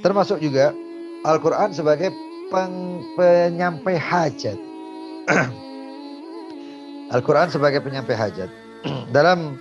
Termasuk juga Al-Quran sebagai penyampai hajat. Al-Quran sebagai penyampai hajat. Dalam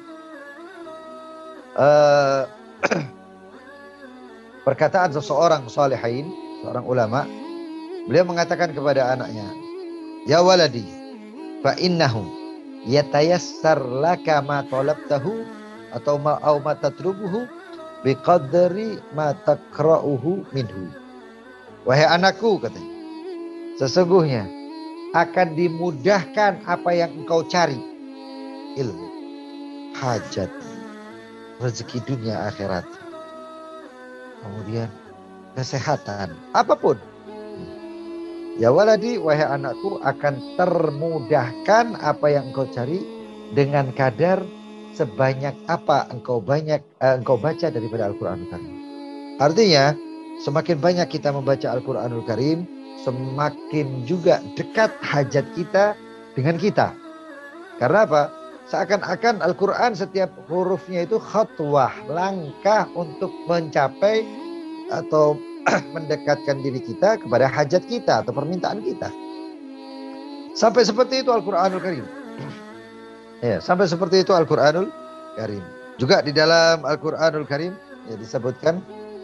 perkataan seseorang salihin, seorang ulama, beliau mengatakan kepada anaknya, ya waladi, fa innahu yatayassar laka ma talabtahu atau ma tatlubuhu biqadri ma takra'uhu minhu. Wahai anakku, katanya, sesungguhnya akan dimudahkan apa yang engkau cari. Ilmu, hajat, rezeki dunia akhirat, kemudian kesehatan, apapun. Ya waladi, wahai anakku, akan termudahkan apa yang engkau cari dengan kadar sebanyak apa engkau baca daripada Al-Quranul Karim. Artinya, semakin banyak kita membaca Al-Quranul Karim, semakin juga dekat hajat kita dengan kita. Karena apa? Seakan-akan Al-Quran setiap hurufnya itu khatwah, langkah untuk mencapai atau mendekatkan diri kita kepada hajat kita atau permintaan kita. Sampai seperti itu Al-Quranul Karim. Ya, sampai seperti itu Al-Quranul Karim. Juga di dalam Al-Quranul Karim ya, disebutkan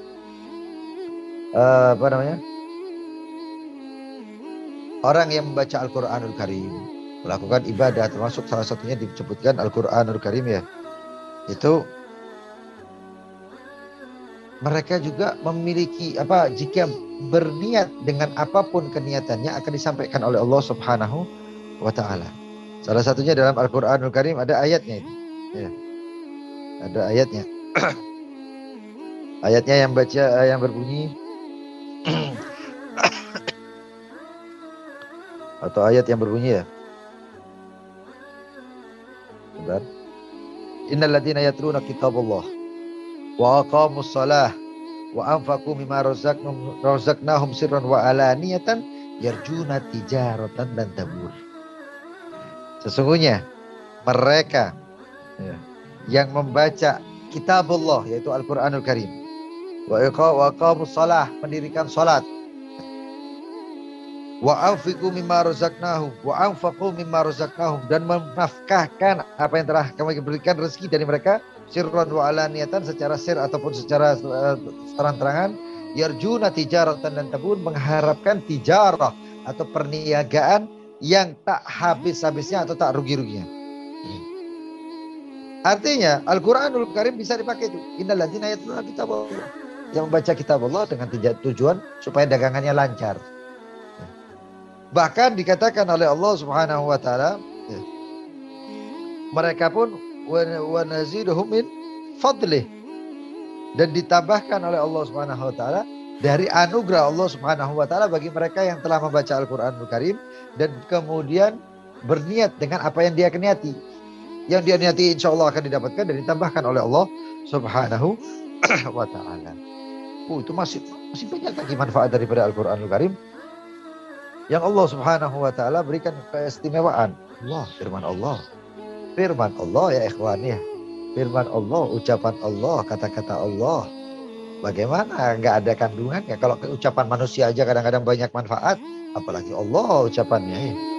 orang yang membaca Al-Quranul Karim melakukan ibadah, termasuk salah satunya disebutkan Al-Quranul Karim ya, itu mereka juga memiliki jika berniat dengan apapun keniatannya akan disampaikan oleh Allah Subhanahu wa Ta'ala. Salah satunya dalam Al-Quranul Karim ada ayatnya itu ya. Ada ayatnya. Ayatnya yang berbunyi atau ayat yang berbunyi ya, benar. Innal ladzina yatluna kitaballah wa aqamus shalah wa anfaqu mimma razaqnahum sirran wa alaniyatan yarjuna tijaratan lan tabur. Sesungguhnya mereka yang membaca kitabullah, yaitu Al-Quranul Karim, wa aqamus shalah, mendirikan salat, wa anfaqu mimma razaqnahum, dan menafkahkan apa yang telah kami berikan rezeki dari mereka, sirran wa alaniyatan, secara sir ataupun secara terang-terangan, yarjuna tijaratan dan tabur, mengharapkan tijarah atau perniagaan yang tak habis-habisnya atau tak rugi-ruginya. Artinya Al-Quranul Karim bisa dipakai itu. Innal ladzina yatluna kitaballah, yang membaca kitab Allah dengan tujuan supaya dagangannya lancar. Bahkan dikatakan oleh Allah Subhanahu wa Ta'ala, mereka pun wa naziduhum min fadlih, dan ditambahkan oleh Allah Subhanahu wa Ta'ala dari anugerah Allah Subhanahu wa Ta'ala bagi mereka yang telah membaca Al-Quranul Karim dan kemudian berniat dengan apa yang dia niati. Yang dia niati insya Allah akan didapatkan dan ditambahkan oleh Allah Subhanahu wa Ta'ala. Itu masih banyak lagi manfaat daripada Al-Quranul Karim yang Allah Subhanahu wa Ta'ala berikan keistimewaan. Firman Allah ya ikhwan ya. Firman Allah, ucapan Allah, kata-kata Allah. Bagaimana nggak ada kandungannya? Kalau ucapan manusia aja kadang-kadang banyak manfaat, apalagi Allah ucapannya ya.